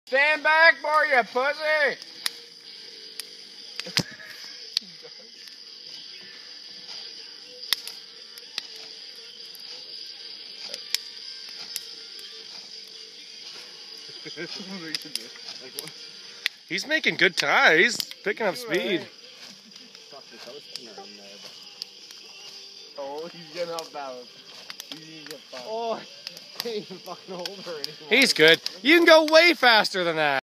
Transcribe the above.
Stand back for you, pussy! He's making good time. He's picking up speed. Oh, he's getting off balance. Oh, I can't even fucking hold her anymore. He's good. You can go way faster than that.